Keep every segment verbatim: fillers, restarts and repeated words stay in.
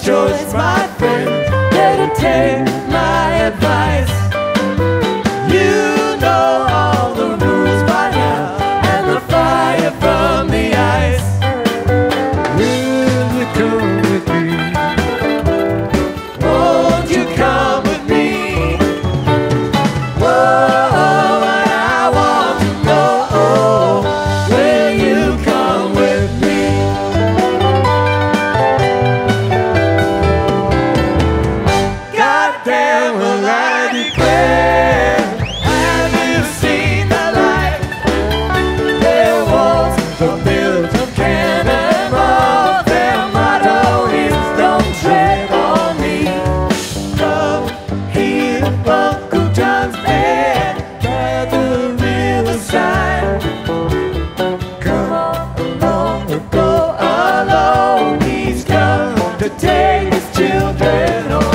choice, my friend. Better take my advice. You know all the rules by now, and the fire from the ice. Will you come with me? Won't you come with me? Whoa, and I want to know, will you come with me? Goddamn, will I declare, have you seen the light? Their walls are built of cannonballs. Their motto is don't tread on me. Come here, Uncle John's bed by the riverside. Come along or go alone. He's come to take his children home.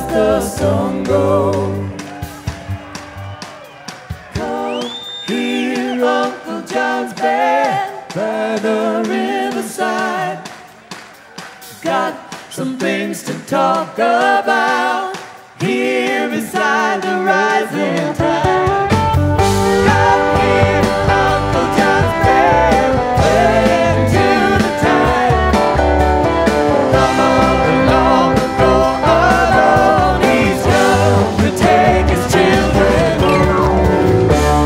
the song goes. Come hear Uncle John's band by the riverside. Got some things to talk about here beside the rising tide. Come hear Uncle John's band playing to the tide. Long along ago alone, he's young to take his children home.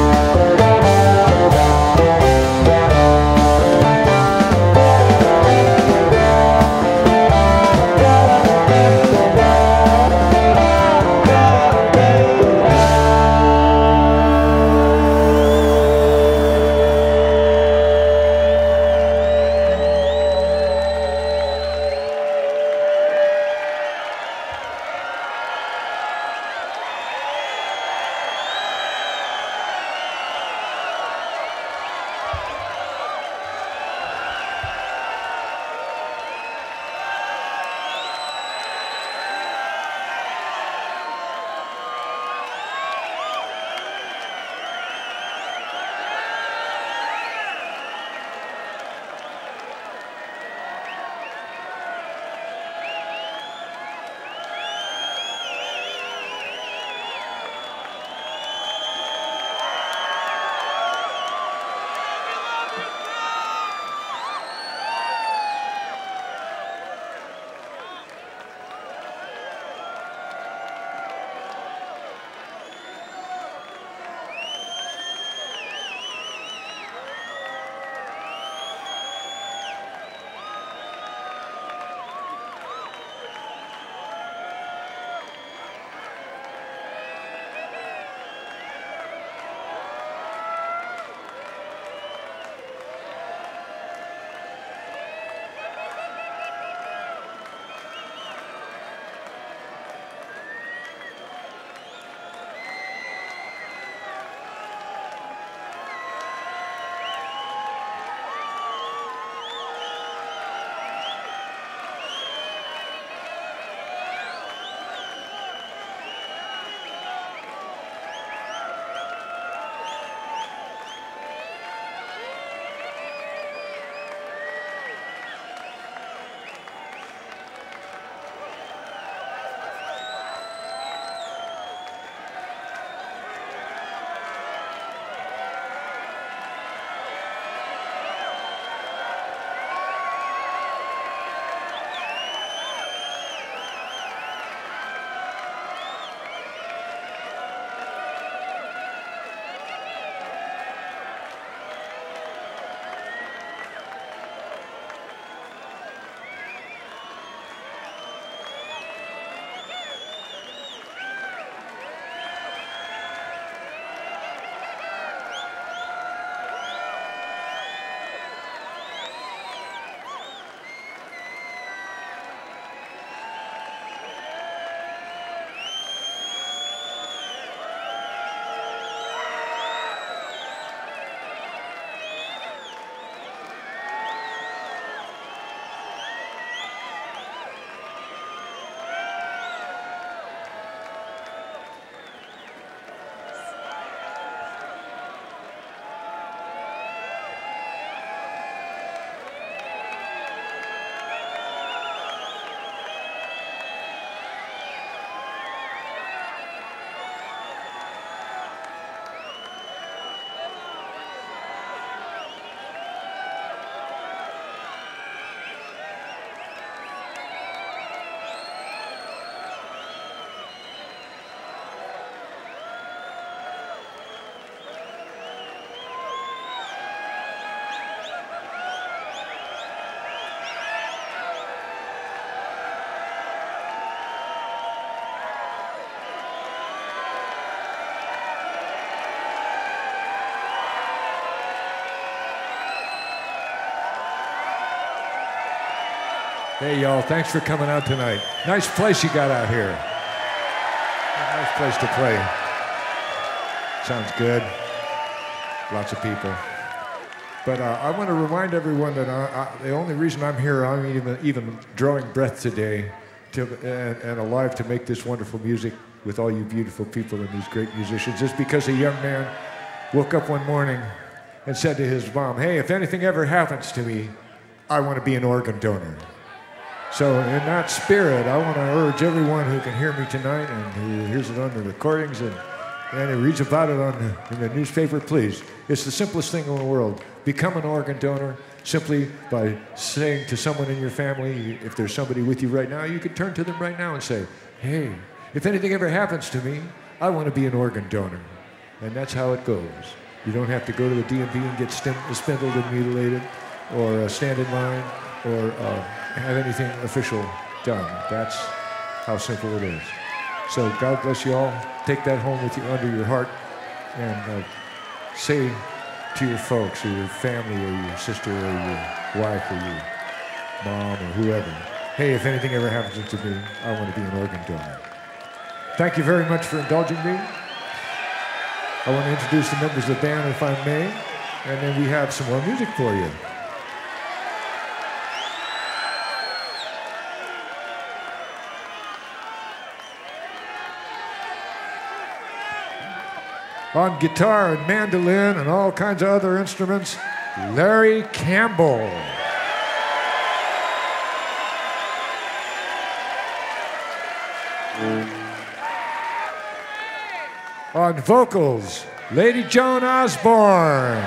Hey, y'all, thanks for coming out tonight. Nice place you got out here. Nice place to play. Sounds good. Lots of people. But uh, I want to remind everyone that I, I, the only reason I'm here, I'm even, even drawing breath today, to, and, and alive to make this wonderful music with all you beautiful people and these great musicians is because a young man woke up one morning and said to his mom, hey, if anything ever happens to me, I want to be an organ donor. So in that spirit, I want to urge everyone who can hear me tonight and who hears it on the recordings and, and who reads about it on the, in the newspaper, please. It's the simplest thing in the world. Become an organ donor simply by saying to someone in your family, if there's somebody with you right now, you could turn to them right now and say, hey, if anything ever happens to me, I want to be an organ donor. And that's how it goes. You don't have to go to the D M V and get stim- spindled and mutilated or uh, stand in line or uh, have anything official done. That's how simple it is. So God bless you all. Take that home with you under your heart and uh, say to your folks or your family or your sister or your wife or your mom or whoever, hey, if anything ever happens to me, I want to be an organ donor. Thank you very much for indulging me. I want to introduce the members of the band, if I may, and then we have some more music for you. On guitar and mandolin and all kinds of other instruments, Larry Campbell. On vocals, Lady Joan Osborne.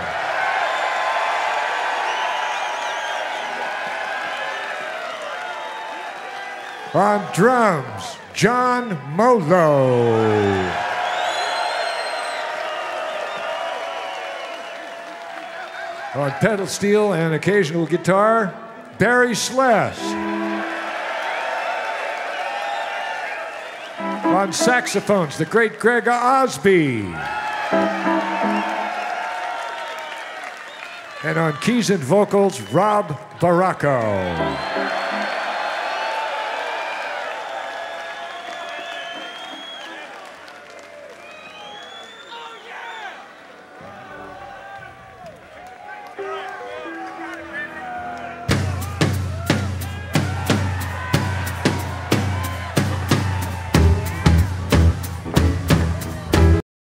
On drums, John Molo. On pedal steel and occasional guitar, Barry Sless. On saxophones, the great Greg Osby. And on keys and vocals, Rob Barraco.